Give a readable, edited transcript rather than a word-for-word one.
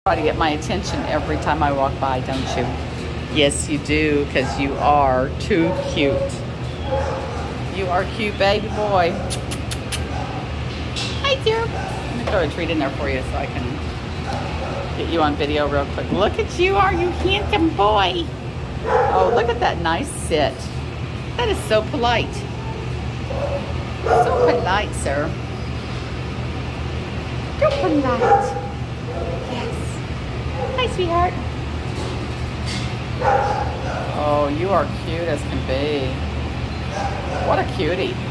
Try to get my attention every time I walk by, don't you? Yes, you do, because you are too cute. You are cute, baby boy. Hi, dear. Let me throw a treat in there for you so I can get you on video real quick. Look at you, are you handsome boy? Oh, look at that nice sit. That is so polite. So polite, sir. So polite. Yes. Hi, sweetheart. Oh, you are cute as can be. What a cutie.